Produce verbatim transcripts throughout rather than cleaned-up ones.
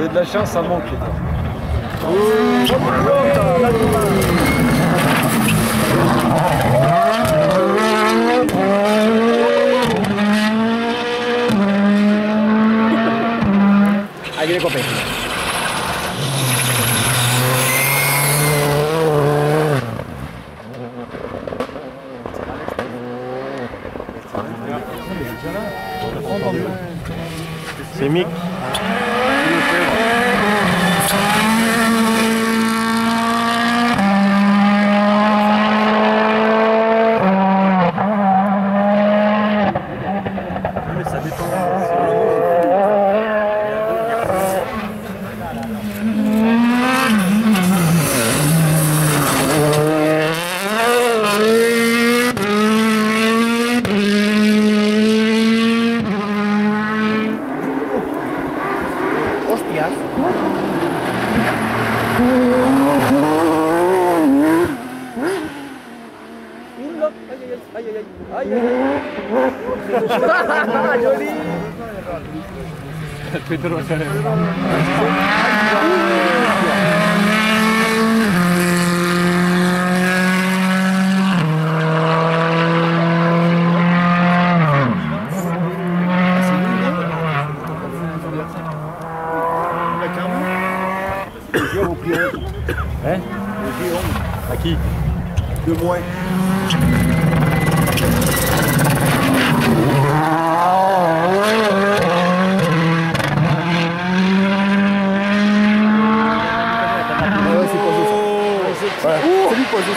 de la chance, ça manque. Ahí viene Cope. C'est Mick. Joli. Hein? À qui? De moins. C'est lui posé.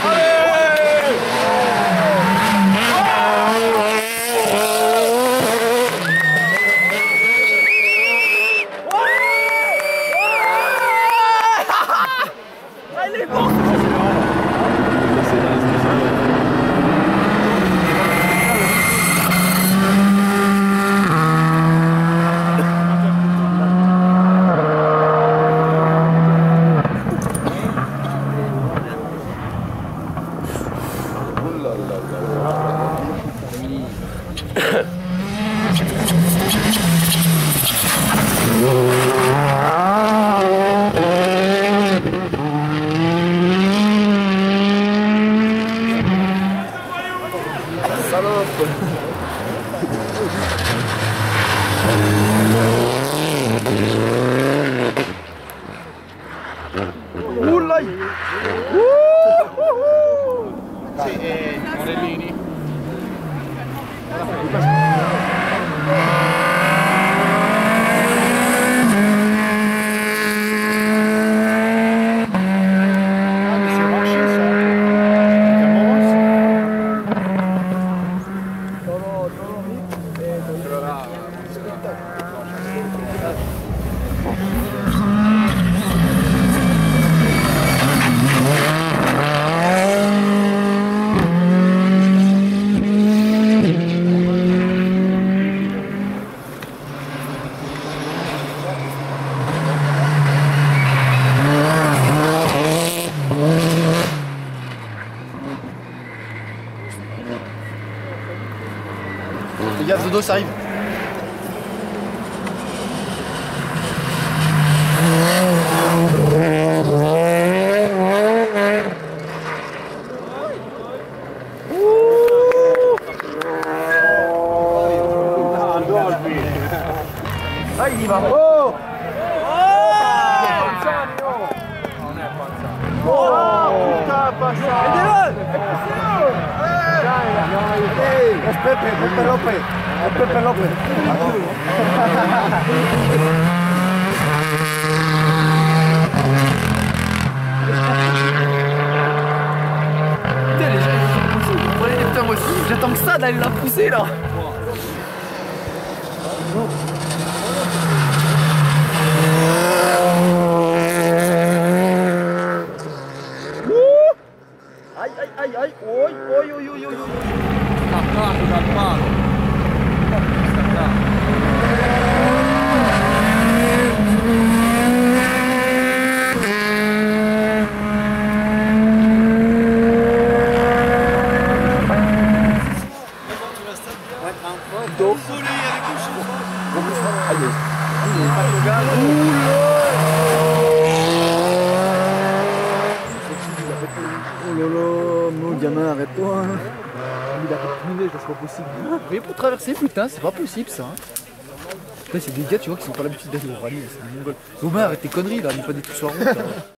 Il est bon. Oula! Sì, Morellini. Les gars, Zodo, ça arrive. Ah, il y va. Oh! Oh! Putain, pas ça! Es Pepe, Pepe López. Es Pepe López. Putain, les gens, ils sont poussés. Prenez des putains, moi aussi. J'attends que ça d'aller la pousser là. Aïe, aïe, aïe, aïe. Oi, oi, oi, oi, oi. Scappato dal palo. Ouais. c'est pas possible. Mais pour traverser, putain, c'est pas possible ça. Hein. Putain, c'est des gars, tu vois, qui sont pas l'habitude d'aller au rallye, c'est des mongols. Omar, arrête tes conneries là, on n'est pas des tous sur la route. Là.